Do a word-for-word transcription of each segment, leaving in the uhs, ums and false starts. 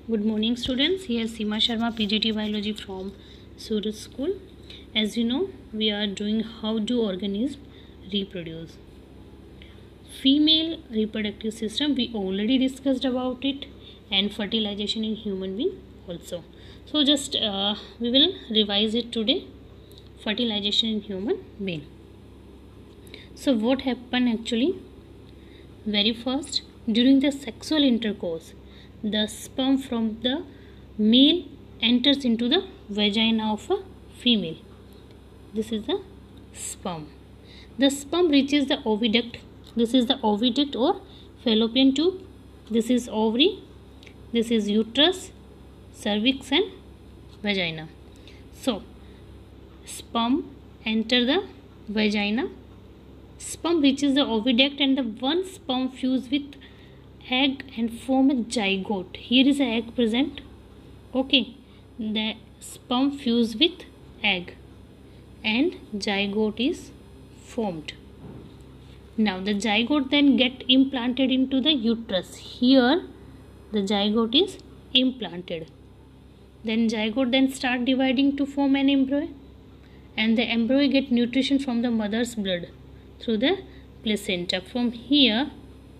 Good morning, students. Here is Seema Sharma, P G T Biology from Suraj School. As you know, we are doing how do organisms reproduce. Female reproductive system, we already discussed about it, and fertilization in human being also. So just uh, we will revise it today. Fertilization in human being. So what happened actually? Very first, during the sexual intercourse, the sperm from the male enters into the vagina of a female. This is the sperm. The sperm reaches the oviduct. This is the oviduct or fallopian tube. This is ovary. This is uterus, cervix and vagina. So, sperm enter the vagina. Sperm reaches the oviduct and the one sperm fuse with egg and form a zygote. Here is an egg present. Okay, the sperm fuse with egg and zygote is formed. Now the zygote then get implanted into the uterus. Here the zygote is implanted. Then zygote then start dividing to form an embryo, and the embryo get nutrition from the mother's blood through the placenta. From here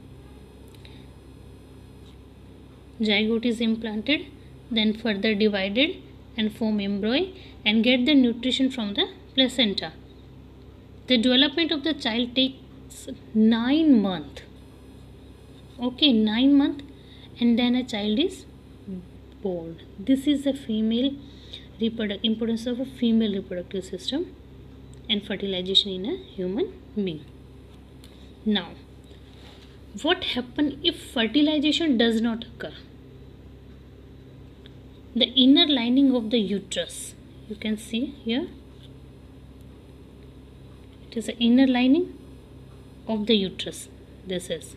zygote is implanted, then further divided and form embryo and get the nutrition from the placenta. The development of the child takes nine months. Okay, nine months, and then a child is born. This is the female reproductive importance of a female reproductive system and fertilization in a human being. Now, what happens if fertilization does not occur? The inner lining of the uterus, you can see here, it is the inner lining of the uterus. This is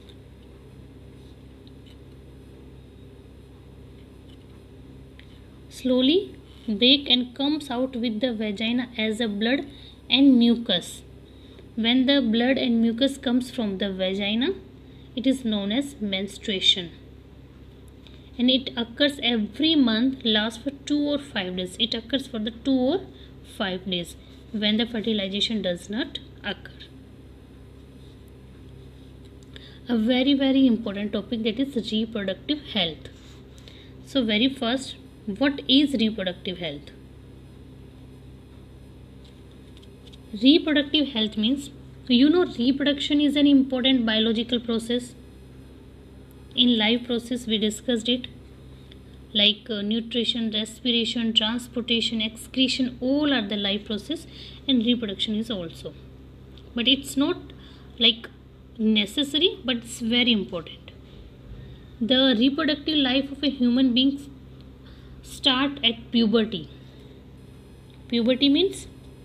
slowly break and comes out with the vagina as a blood and mucus. When the blood and mucus comes from the vagina, it is known as menstruation, and it occurs every month, lasts for two or five days. It occurs for the two or five days when the fertilization does not occur. A very very important topic, that is reproductive health. So very first, what is reproductive health? Reproductive health means, you know, reproduction is an important biological process. In life process we discussed it, like uh, nutrition, respiration, transportation, excretion, all are the life process, and reproduction is also. But it's not like necessary, but it's very important. The reproductive life of a human being start at puberty. Puberty means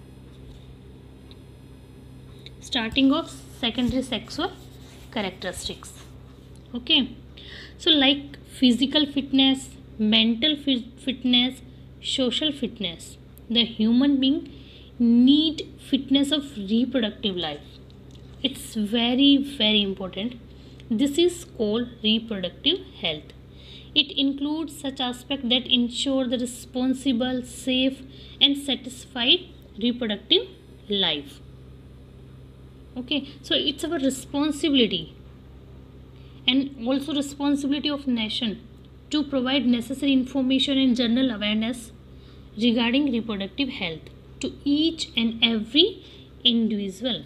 starting of secondary sexual characteristics. Okay, so like physical fitness, mental fitness, social fitness, the human being need fitness of reproductive life. It's very very important. This is called reproductive health. It includes such aspects that ensure the responsible, safe and satisfied reproductive life. Okay, so it's our responsibility and also responsibility of nation to provide necessary information and general awareness regarding reproductive health to each and every individual.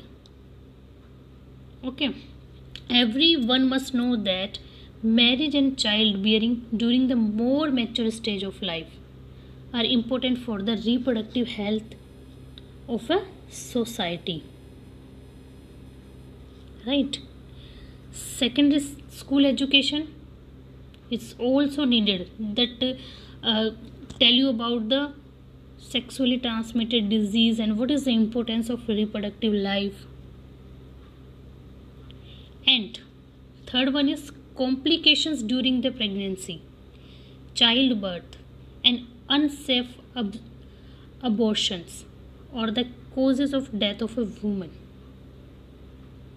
Okay, everyone must know that marriage and childbearing during the more mature stage of life are important for the reproductive health of a society. Right? Secondary school education is also needed, that uh, tell you about the sexually transmitted disease and what is the importance of reproductive life. And third one is complications during the pregnancy, childbirth and unsafe ab abortions, or the causes of death of a woman.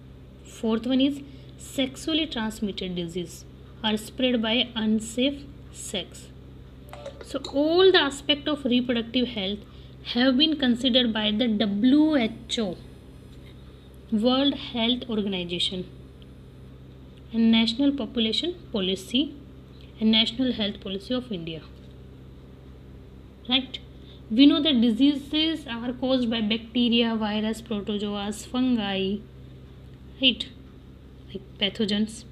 Fourth one is sexually transmitted disease are spread by unsafe sex. So all the aspects of reproductive health have been considered by the W H O, World Health Organization, and National Population Policy and National Health Policy of India. Right? We know that diseases are caused by bacteria, virus, protozoas, fungi, right? Like pathogens.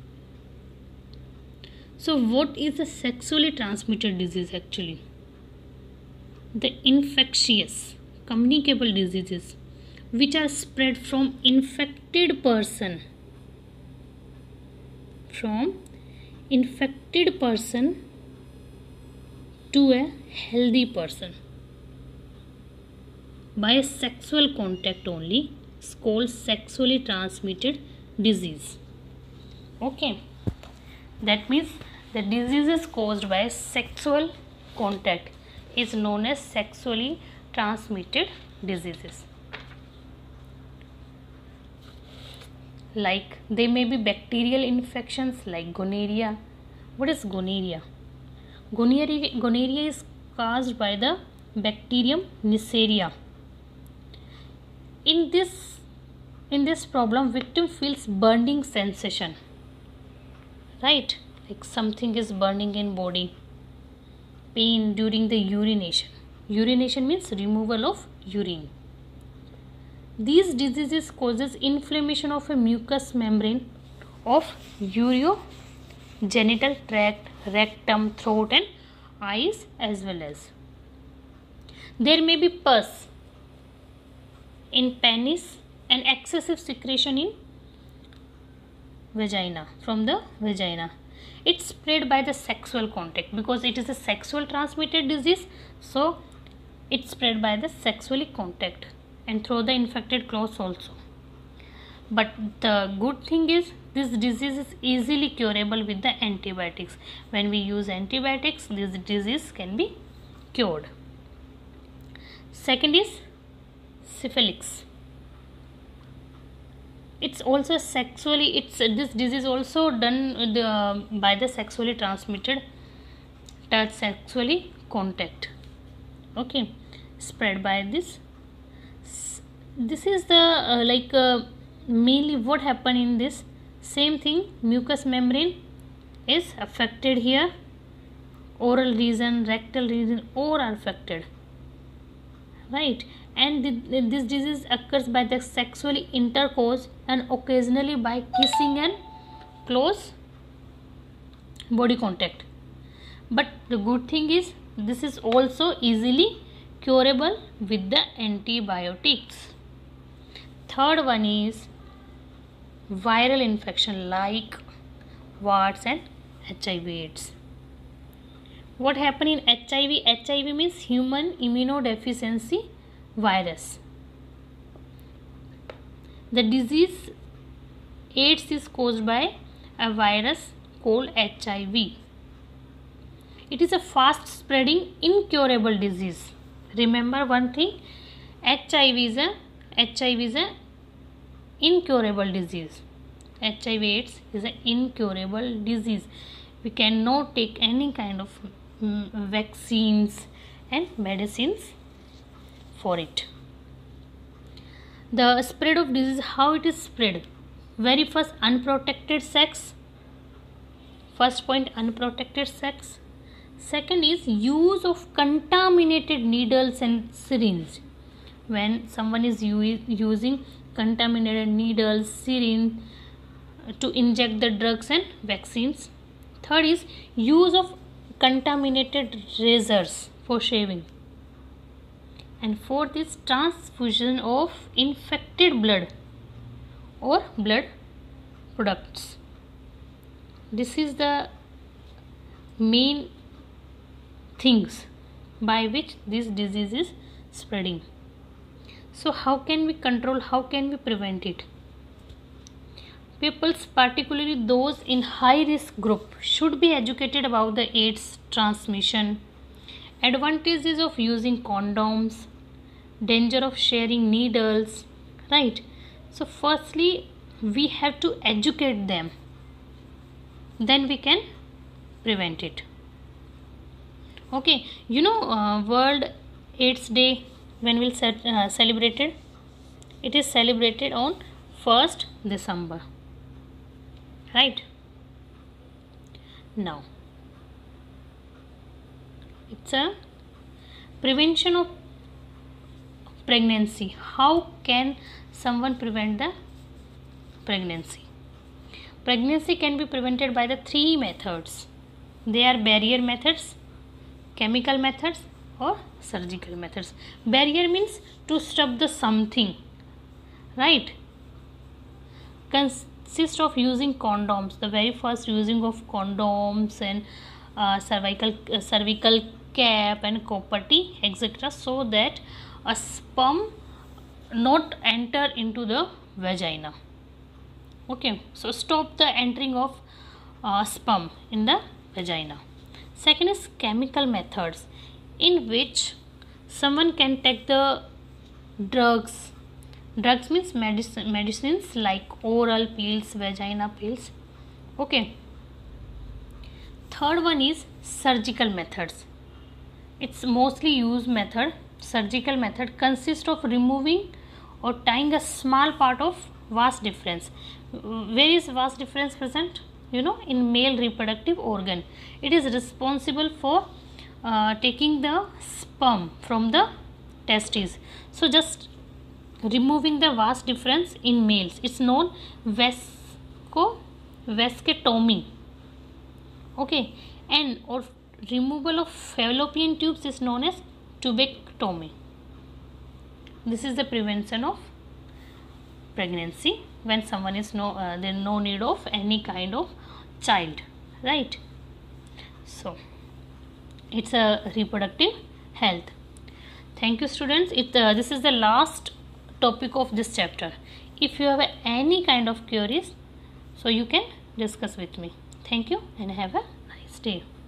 So what is a sexually transmitted disease actually? The infectious, communicable diseases which are spread from infected person from infected person to a healthy person by sexual contact only is called sexually transmitted disease. Okay, that means the diseases caused by sexual contact is known as sexually transmitted diseases. Like they may be bacterial infections like gonorrhea. What is gonorrhea? Gonorrhea, gonorrhea is caused by the bacterium Neisseria. In this in this problem, victim feels burning sensation, right? Like something is burning in body. Pain during the urination. Urination means removal of urine. These diseases causes inflammation of a mucous membrane of urogenital tract, rectum, throat and eyes as well as. There may be pus in penis and excessive secretion in vagina, from the vagina. It's spread by the sexual contact because it is a sexual transmitted disease, so it's spread by the sexually contact and through the infected clothes also. But the good thing is this disease is easily curable with the antibiotics. When we use antibiotics, this disease can be cured. Second is syphilis. It's also sexually, it's this disease also done the, by the sexually transmitted touch, sexually contact. Okay, spread by this. This is the uh, like uh, mainly what happened in this. Same thing, mucous membrane is affected here. Oral region, rectal region, all are affected, right? And the, this disease occurs by the sexually intercourse and occasionally by kissing and close body contact. But the good thing is this is also easily curable with the antibiotics. Third one is viral infection like warts and H I V AIDS. What happened in H I V? H I V means human immunodeficiency virus. The disease AIDS is caused by a virus called H I V. It is a fast spreading incurable disease. Remember one thing, H I V is a H I V is a incurable disease. H I V AIDS is an incurable disease. We cannot take any kind of um, vaccines and medicines for it. The spread of disease, how it is spread? Very first, unprotected sex. First point, unprotected sex. Second is use of contaminated needles and syringe. When someone is using contaminated needles, syringe to inject the drugs and vaccines. Third is use of contaminated razors for shaving. And fourth is transfusion of infected blood or blood products. This is the main things by which this disease is spreading. So how can we control, how can we prevent it? People, particularly those in high risk group, should be educated about the AIDS transmission, advantages of using condoms, danger of sharing needles, right? So firstly we have to educate them, then we can prevent it. Okay, you know uh, World AIDS Day when will set, uh, celebrated? It is celebrated on first December, right? Now it's a prevention of pregnancy. How can someone prevent the pregnancy? Pregnancy can be prevented by the three methods. They are barrier methods, chemical methods, or surgical methods. Barrier means to stop the something, right? Consist of using condoms, the very first using of condoms and uh, cervical uh, cervical cap and copper T, etc., so that a sperm not enter into the vagina. Okay, so stop the entering of uh, sperm in the vagina. Second is chemical methods, in which someone can take the drugs. Drugs means medicine, medicines like oral pills, vagina pills. Okay. Third one is surgical methods. It's mostly used method. Surgical method consists of removing or tying a small part of vas deferens. Where is vas deferens present? You know, in male reproductive organ. It is responsible for uh, taking the sperm from the testes. So just removing the vas deferens in males, it's known vasco vasectomy. Okay, and or removal of fallopian tubes is known as tubectomy. This is the prevention of pregnancy when someone is no uh, there no need of any kind of child, right? So it's a reproductive health. Thank you, students. It uh, this is the last topic of this chapter. If you have any kind of queries, so you can discuss with me. Thank you and have a nice day.